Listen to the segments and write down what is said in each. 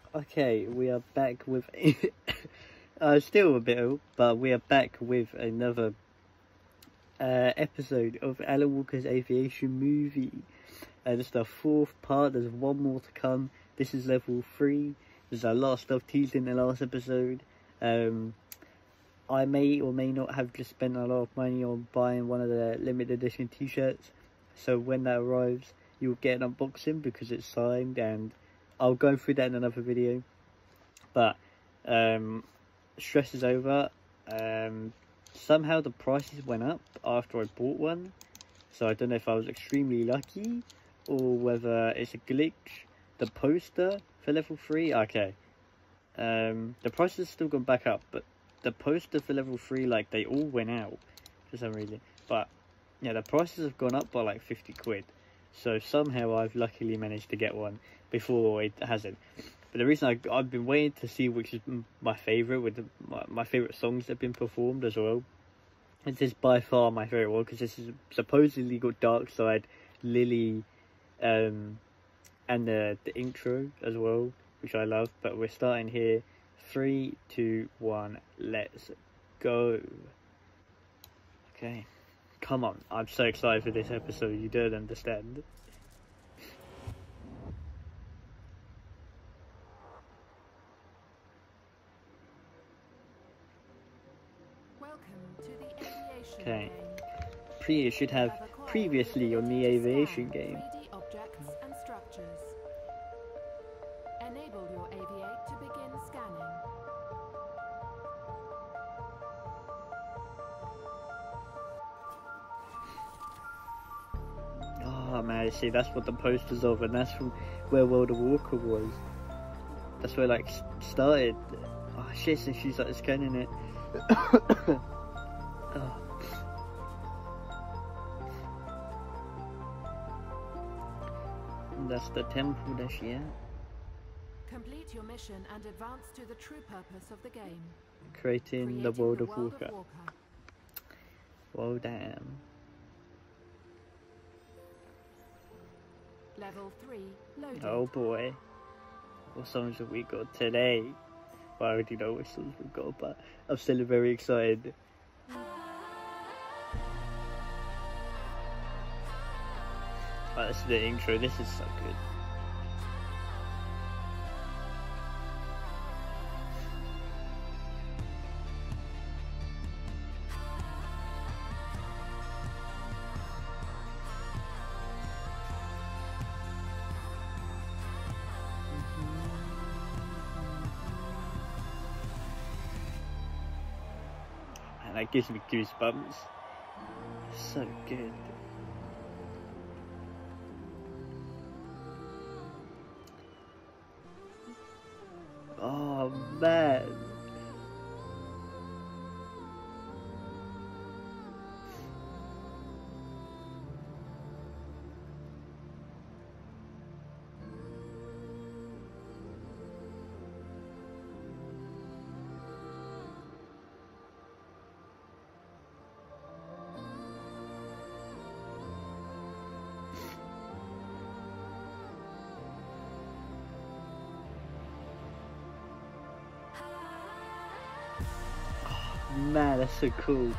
Okay, we are back with still a bit ill, but we are back with another episode of Alan Walker's Aviation movie. This is the fourth part. There's one more to come. This is level 3. There's a lot of stuff teased in the last episode. I may or may not have just spent a lot of money on buying one of the limited edition t-shirts, so when that arrives you'll get an unboxing because it's signed, and I'll go through that in another video. But stress is over. Somehow the prices went up after I bought one, so I don't know if I was extremely lucky or whether it's a glitch. The poster for level 3, okay, the prices have still gone back up, but the poster for level 3, like, they all went out for some reason. But yeah, the prices have gone up by like 50 quid. So somehow I've luckily managed to get one before it hasn't. But the reason I've been waiting to see which is my favourite, with my favourite songs that have been performed as well. This is by far my favourite one, because this is supposedly got Dark Side, Lily, and the intro as well, which I love. But we're starting here. 3, 2, 1, let's go. Okay, come on, I'm so excited for this episode, you don't understand. Welcome to the aviation Okay, game. you should have previously on the aviation game. 3D objects and structures. Enable your Aviate to begin scanning. Oh man, see, that's what the poster's of, and that's from where World of Walker was. That's where like started. Oh shit, so she's like scanning it. Oh. And that's the temple that she at. Complete your mission and advance to the true purpose of the game. Creating the World of Walker. Well, damn. Level 3 loaded. Oh boy. What songs have we got today? Well, I already know what songs we've got, but I'm still very excited. Oh, this is the intro. This is so good. And that gives me goosebumps. So good. Oh man. Man, that's so cool.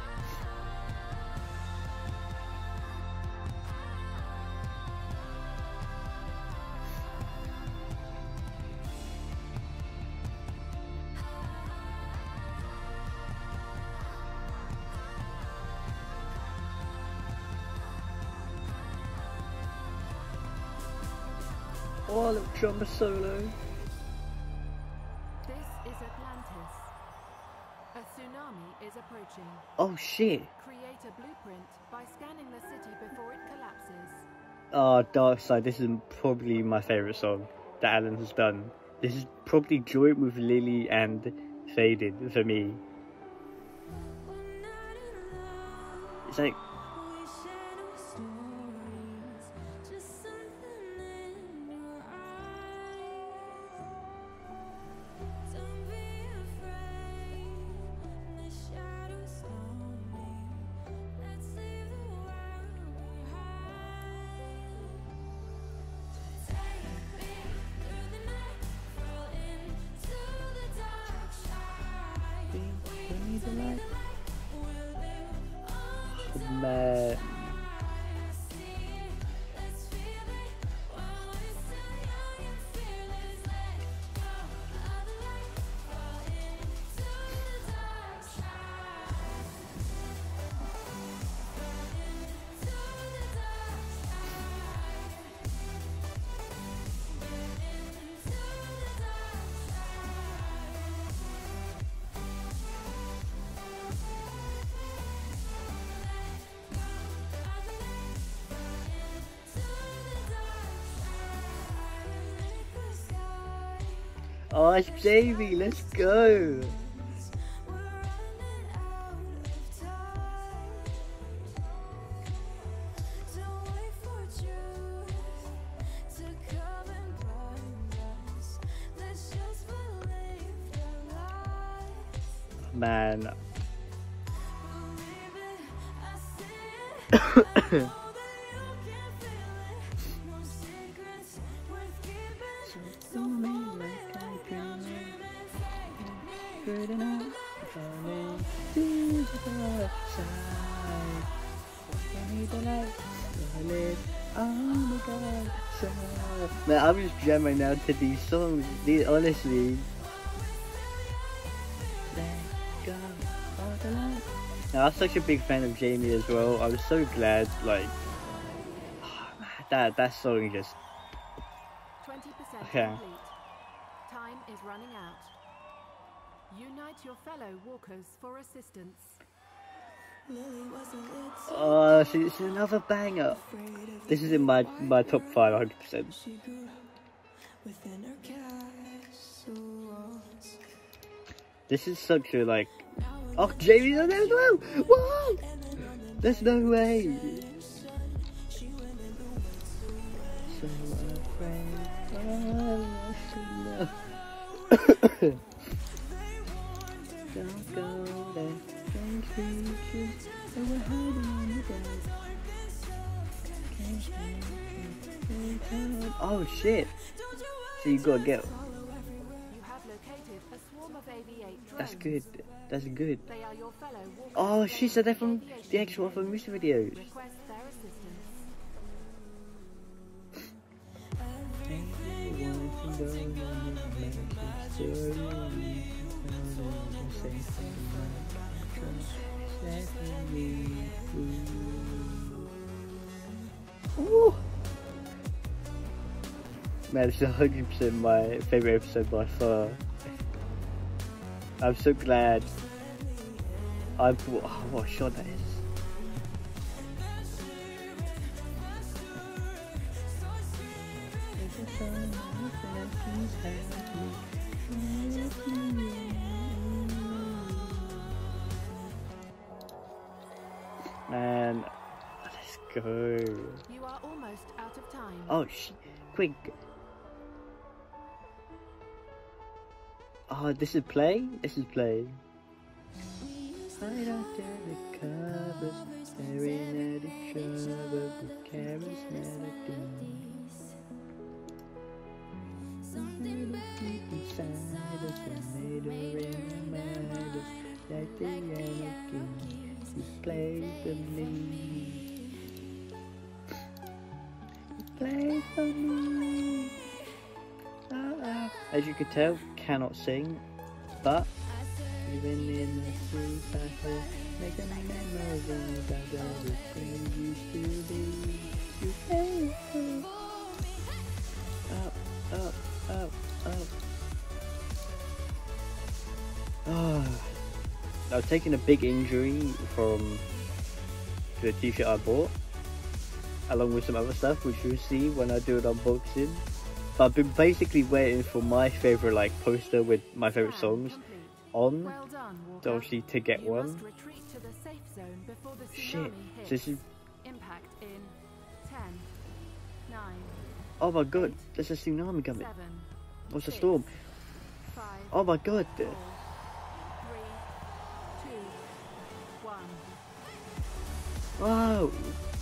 Oh, little drummer solo. This is Atlantis. A tsunami is approaching. Oh shit. Create a blueprint by scanning the city before it collapses. Oh, Dark Side, this is probably my favourite song that Alan has done. This is probably joint with Lily and Faded for me. It's like... Oh, it's Jamie, let's go! Man. Man, I'm just jamming now to these songs, honestly. Now, I'm such a big fan of Jamie as well. I was so glad, like, that song just 20% okay. complete. Time is running out. Unite your fellow walkers for assistance. Oh, see, this is another banger. This is in my top 5, 100%. This is such a, like, oh, Jamie's on there as well! Whoa! There's no way! So afraid. Oh, no. Don't go there. Don't treat you. They were hiding on the bed. Oh shit! So you gotta get. That's good. That's good. Oh shit, so they're from the actual other music videos. Ooh. Man, it's 100% my favourite episode by far. I'm so glad I bought. Oh, what a shot that is. Man, let's go. You are almost out of time. Oh, quick. Oh, this is play? This is play. Hide under the covers, staring at each other with careless melodies. Something deep inside us that made her remind us that the anarchy you played for me. You played for me. As you can tell, cannot sing, but even in the street battle, make a memory about everything used to be. You played for me. Up, up, up, up. Oh. I've taken a big injury from the t-shirt I bought, along with some other stuff, which you'll see when I do an unboxing. But I've been basically waiting for my favourite like poster with my favourite songs on, obviously to get one. Shit, so this is... Impact in 10, 9, oh my god, there's a tsunami coming. 7, What's the storm? 5, Oh my god. 4, 3, 2, 1. Wow.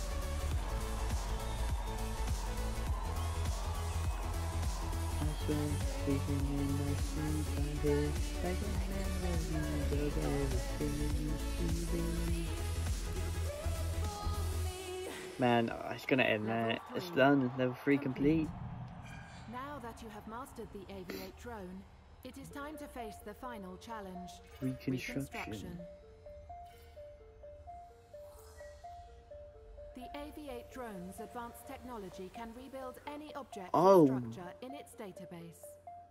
Sleeping in my sleep, I hear like a memory of everything used to be. Man, it's gonna end there. It's done. Level 3 complete. Now that you have mastered the AV-8 drone, it is time to face the final challenge. Reconstruction. The AV-8 drone's advanced technology can rebuild any object Oh. or structure in its database.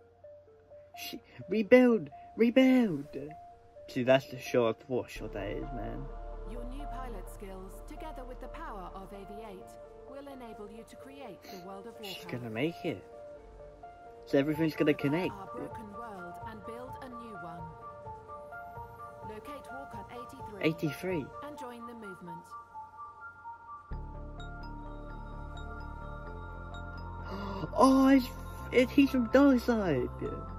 Rebuild! Rebuild! See, that's the shot. What a shot that is, man. Your new pilot skills, together with the power of AV-8, will enable you to create the world of Warcraft. She's gonna make it. So everything's gonna connect. Our broken world and build a new one. Locate Walker 83. 83. And join the movement. Oh, he's from Darkseid.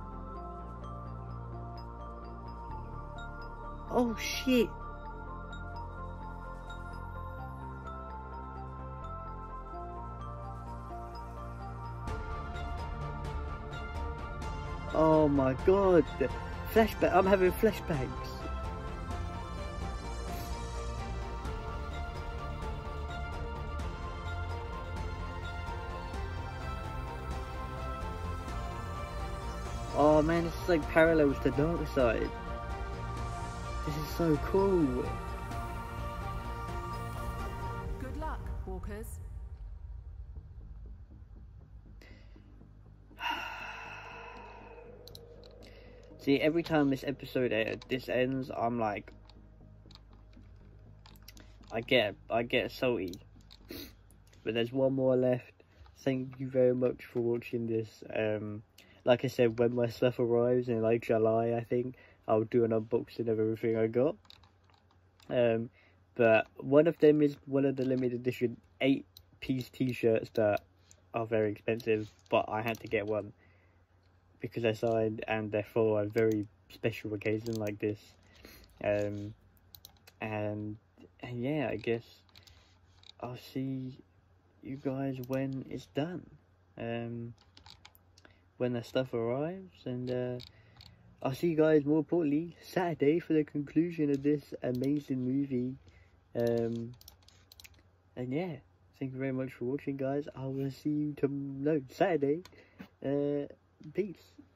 Oh shit. Oh my god. Flashback. I'm having flashbacks. Oh man, this is like parallels to Darkseid. This is so cool. Good luck, Walkers. See, every time this episode ends, I'm like, I get salty. But there's one more left. Thank you very much for watching this. Like I said, when my stuff arrives in like July, I think I'll do an unboxing of everything I got. But one of them is one of the limited edition 8-piece t-shirts that are very expensive, but I had to get one because I signed, and they're for a very special occasion like this. And yeah, I guess I'll see you guys when it's done, when the stuff arrives, and I'll see you guys more importantly Saturday for the conclusion of this amazing movie. And yeah, thank you very much for watching, guys. I will see you Saturday. Peace.